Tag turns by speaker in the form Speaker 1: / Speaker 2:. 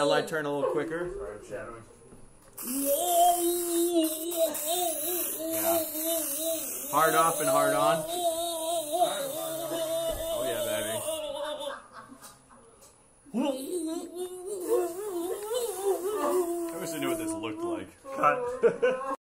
Speaker 1: that light turn a little quicker.
Speaker 2: Sorry, I'm shadowing.
Speaker 1: Yeah. Hard off and hard on. Oh yeah, baby. I wish I knew what this looked like.
Speaker 2: Cut.